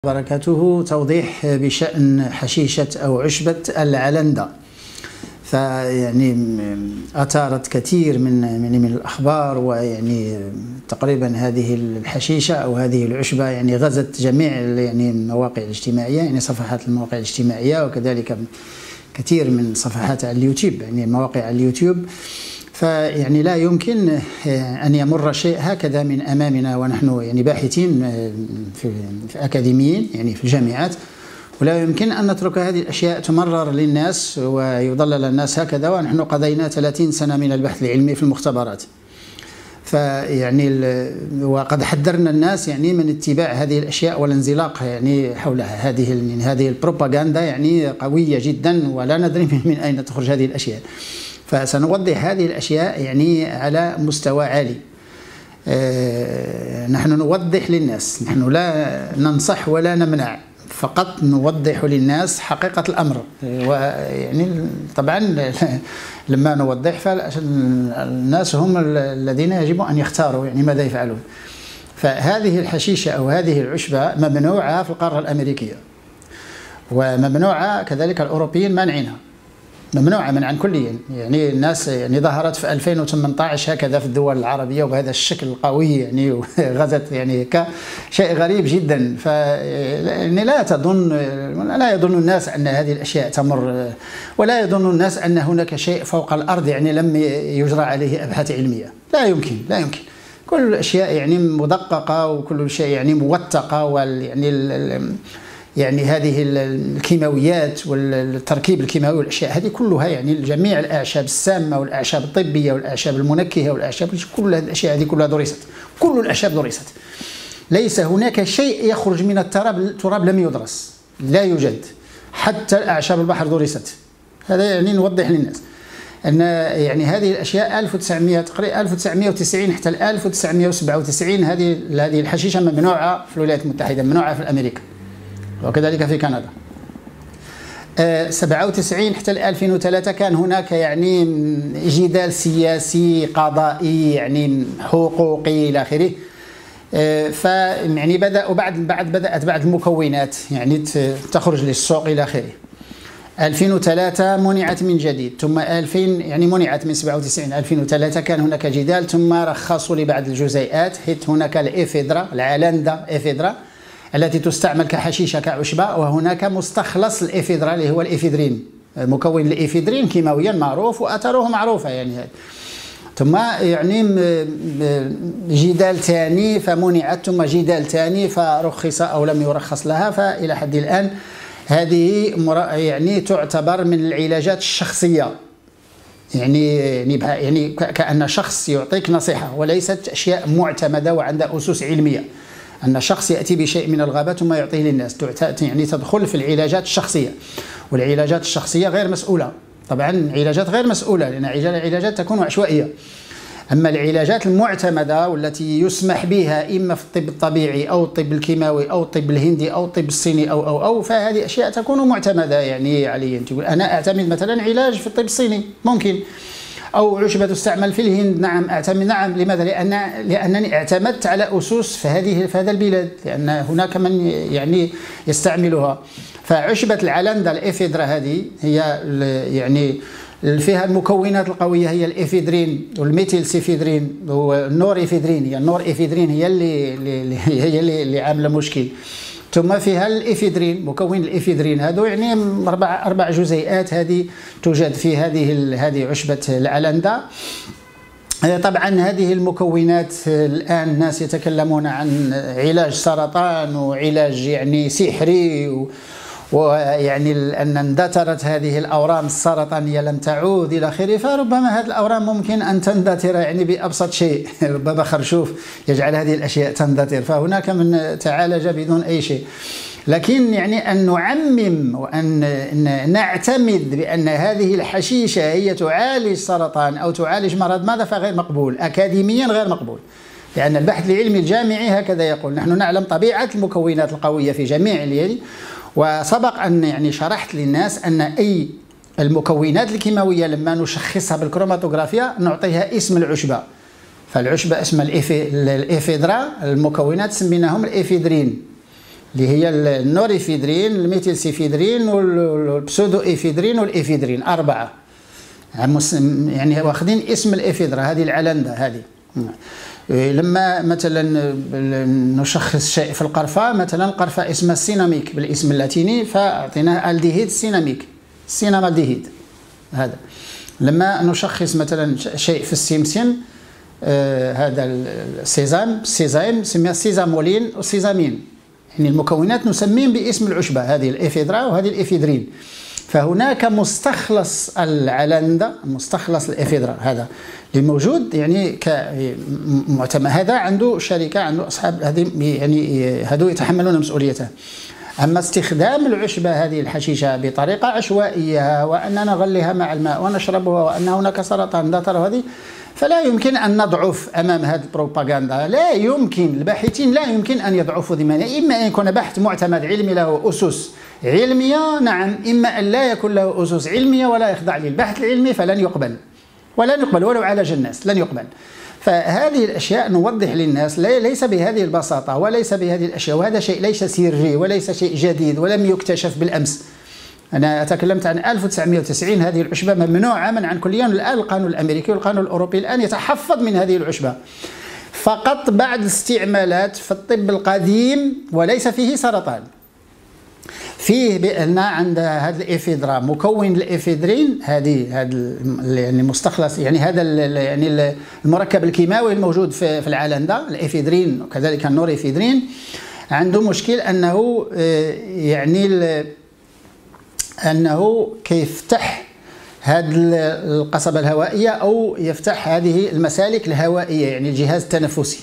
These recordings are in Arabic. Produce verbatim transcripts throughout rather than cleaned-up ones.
بركاته توضيح بشأن حشيشة أو عشبة العلندة. فيعني أثارت كثير من من من الأخبار، ويعني تقريبا هذه الحشيشة أو هذه العشبة يعني غزت جميع يعني المواقع الاجتماعية، يعني صفحات المواقع الاجتماعية، وكذلك كثير من صفحات على اليوتيوب، يعني مواقع اليوتيوب. فيعني لا يمكن أن يمر شيء هكذا من أمامنا ونحن يعني باحثين في, في أكاديميين يعني في الجامعات، ولا يمكن أن نترك هذه الأشياء تمرر للناس ويضلل الناس هكذا ونحن قضينا ثلاثين سنة من البحث العلمي في المختبرات. فيعني وقد حذرنا الناس يعني من اتباع هذه الأشياء والانزلاق يعني حولها. هذه هذه البروباغندا يعني قوية جدا، ولا ندري من أين تخرج هذه الأشياء. فسنوضح هذه الأشياء يعني على مستوى عالي. أه نحن نوضح للناس، نحن لا ننصح ولا نمنع، فقط نوضح للناس حقيقة الأمر. ويعني طبعا لما نوضح فالناس هم الذين يجب أن يختاروا يعني ماذا يفعلون. فهذه الحشيشة أو هذه العشبة ممنوعة في القارة الأمريكية، وممنوعة كذلك الأوروبيين مانعينها، ممنوعة منعا كليا. يعني الناس يعني ظهرت في ألفين وثمانية عشر هكذا في الدول العربية وبهذا الشكل القوي يعني، وغزت يعني كشيء غريب جدا. ف يعني لا تظن لا يظن الناس أن هذه الأشياء تمر، ولا يظن الناس أن هناك شيء فوق الأرض يعني لم يجرى عليه أبحاث علمية. لا يمكن لا يمكن كل الأشياء يعني مدققة، وكل شيء يعني موثقة، ويعني يعني هذه الكيماويات والتركيب الكيماوي والاشياء هذه كلها يعني جميع الاعشاب السامه والاعشاب الطبيه والاعشاب المنكهه والاعشاب، كل هذه الاشياء هذه كلها درست، كل الاعشاب درست. ليس هناك شيء يخرج من التراب التراب لم يدرس، لا يوجد. حتى الاعشاب البحر درست. هذا يعني نوضح للناس ان يعني هذه الاشياء ألف وتسعمائة تقريبا ألف وتسعمائة وتسعين حتى ألف وتسعمائة وسبعة وتسعين هذه هذه الحشيشه ممنوعه في الولايات المتحده، ممنوعه في امريكا، وكذلك في كندا. أه سبعة وتسعين حتى ألفين وثلاثة كان هناك يعني جدال سياسي قضائي يعني حقوقي الى اخره. أه ف يعني بداوا بعد بعد بدات بعض المكونات يعني تخرج للسوق الى اخره. ألفين وثلاثة منعت من جديد، ثم ألفين يعني منعت من سبعة وتسعين. ألفين وثلاثة كان هناك جدال، ثم رخصوا لبعض الجزيئات، حيث هناك الإفيدرا العلندة إفيدرا التي تستعمل كحشيشة كعشبة، وهناك مستخلص الإفيدرا اللي هو الإفيدرين، مكون الإفيدرين كيماويا معروف وأثره معروفة يعني. ثم يعني جدال ثاني فمنعت، ثم جدال ثاني فرخص أو لم يرخص لها. فإلى حد الآن هذه يعني تعتبر من العلاجات الشخصية، يعني يعني كأن شخص يعطيك نصيحة، وليست أشياء معتمدة وعندها أسس علمية. أن شخص يأتي بشيء من الغابات ثم يعطيه للناس، يعني تدخل في العلاجات الشخصية، والعلاجات الشخصية غير مسؤولة. طبعا العلاجات غير مسؤولة لأن العلاجات تكون عشوائية. أما العلاجات المعتمدة والتي يسمح بها إما في الطب الطبيعي أو الطب الكيماوي أو الطب الهندي أو الطب الصيني أو أو أو فهذه أشياء تكون معتمدة يعني عليا. تقول أنا أعتمد مثلا علاج في الطب الصيني ممكن، أو عشبة تستعمل في الهند نعم أعتمد. نعم لماذا؟ لأن لأنني اعتمدت على أسس في هذه في هذا البلاد، لأن هناك من يعني يستعملها. فعشبة العلندة الإفيدرا هذه هي يعني فيها المكونات القوية، هي الإفيدرين والميثيل سيفيدرين والنور إفيدرين. هي النور إفيدرين هي اللي, اللي هي اللي, اللي عاملة مشكل. ثم فيها الإفيدرين، مكون الإفيدرين هذا يعني أربع أربع جزيئات هذه توجد في هذه هذه عشبة العلندة. طبعا هذه المكونات الآن الناس يتكلمون عن علاج سرطان وعلاج يعني سحري، ويعني أن اندثرت هذه الأورام السرطانية لم تعود إلى آخره. فربما هذه الأورام ممكن أن تندثر يعني بأبسط شيء، ربما خرشوف يجعل هذه الأشياء تندثر، فهناك من تعالج بدون أي شيء. لكن يعني أن نعمم وأن نعتمد بأن هذه الحشيشة هي تعالج سرطان أو تعالج مرض ماذا فغير مقبول، أكاديميا غير مقبول. لأن البحث العلمي الجامعي هكذا يقول. نحن نعلم طبيعة المكونات القوية في جميع اليد، وسبق أن يعني شرحت للناس أن أي المكونات الكيماوية لما نشخصها بالكروماتوغرافيا نعطيها اسم العشبة. فالعشبة اسمها الإفيدرا، المكونات سميناهم الإفيدرين. اللي هي النوريفيدرين، الميثيلسيفيدرين، والبسودو ايفيدرين والايفيدرين، اربعه يعني واخدين اسم الافيدرا، هذه العلندة هذه. لما مثلا نشخص شيء في القرفة، مثلا القرفة اسمها السيناميك بالاسم اللاتيني، فاعطيناه الديهيد سيناميك، سينامالديهيد هذا. لما نشخص مثلا شيء في السمسم، آه هذا السيزام، السيزايم سميها السيزامولين والسيزامين، يعني المكونات نسميهم باسم العشبة، هذه الافيدرا وهذه الافيدرين. فهناك مستخلص العلندة، مستخلص الافيدرا هذا اللي موجود يعني كمعتمد، هذا عنده شركة، عنده أصحاب، هذه يعني هذو يتحملون مسؤوليته. أما استخدام العشبة هذه الحشيشة بطريقة عشوائية، وأننا نغليها مع الماء ونشربها، وأن هناك سرطان ذات هذه، فلا يمكن أن نضعف أمام هذه البروباغندا. لا يمكن، الباحثين لا يمكن أن يضعفوا ضمانيا، إما أن يكون بحث معتمد علمي له أسس علمية، نعم، إما أن لا يكون له أسس علمية ولا يخضع للبحث العلمي، فلن يقبل، ولن يقبل ولو عالج الناس، لن يقبل. فهذه الأشياء نوضح للناس ليس بهذه البساطة وليس بهذه الأشياء، وهذا شيء ليس سري وليس شيء جديد ولم يكتشف بالأمس. أنا تكلمت عن ألف وتسعمئة وتسعين، هذه العشبة ممنوعة منعا كليا، الآن القانون الأمريكي والقانون الأوروبي الآن يتحفظ من هذه العشبة فقط بعد الاستعمالات في الطب القديم، وليس فيه سرطان. فيه بأن عند هذا الإفيدرا مكون الإفيدرين، هذه هذا يعني مستخلص، يعني هذا يعني المركب الكيماوي الموجود في في العلندة، الإفيدرين وكذلك النوريفيدرين، عنده مشكل أنه يعني أنه كيفتح هذه القصبة الهوائية أو يفتح هذه المسالك الهوائية، يعني الجهاز التنفسي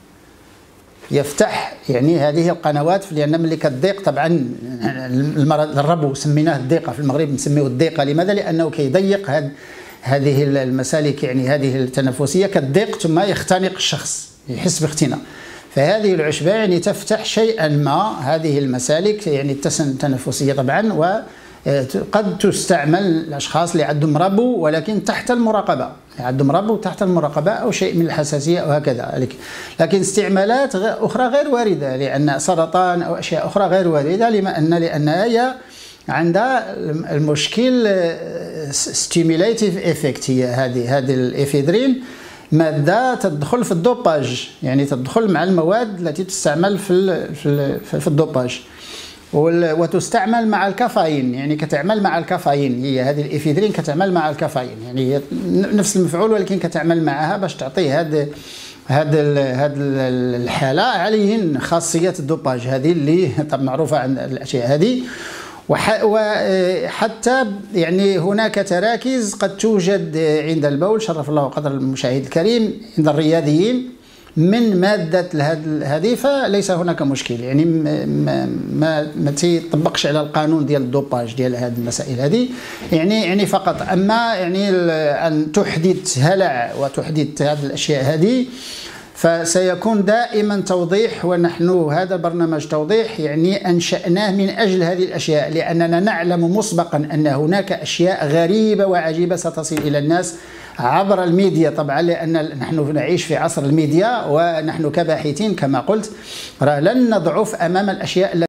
يفتح يعني هذه القنوات، لأن ملي كتضيق طبعا المرض الربو سميناه الضيقة، في المغرب نسميه الضيقة. لماذا؟ لأنه كيضيق هذه هذه المسالك، يعني هذه التنفسية كتضيق ثم يختنق الشخص، يحس باختناق. فهذه العشبة يعني تفتح شيئا ما هذه المسالك، يعني التنفسية طبعا، وقد تستعمل الأشخاص اللي عندهم ربو ولكن تحت المراقبة، عندهم ربو تحت المراقبة أو شيء من الحساسية أو هكذا. لكن استعمالات أخرى غير واردة، لأن سرطان أو أشياء أخرى غير واردة، لما أن لأنها هي عندها المشكل ستيميليتيف إفكت. هي هذه هذه الإفيدرين مادة تدخل في الدوباج، يعني تدخل مع المواد التي تستعمل في في الدوباج، وتستعمل مع الكافيين، يعني كتعمل مع الكافيين. هي هذه الإفيدرين كتعمل مع الكافيين، يعني هي نفس المفعول ولكن كتعمل معها باش تعطي هذا هذا هذا الحالة عليهن خاصيات الدوباج هذه اللي طبعا معروفة عن الأشياء هذه. وحتى يعني هناك تراكيز قد توجد عند البول، شرف الله قدر المشاهد الكريم، عند الرياضيين من مادة هذه، فليس هناك مشكل، يعني ما ما ما تيطبقش على القانون ديال الدوباج ديال هذه المسائل هذه، يعني يعني فقط. اما يعني ان تحدث هلع وتحدث هذه الاشياء هذه، فسيكون دائما توضيح، ونحن هذا برنامج توضيح يعني أنشأناه من أجل هذه الأشياء، لأننا نعلم مسبقا أن هناك أشياء غريبة وعجيبة ستصل إلى الناس عبر الميديا طبعا، لأن نحن نعيش في عصر الميديا، ونحن كباحثين كما قلت لن نضعف أمام الأشياء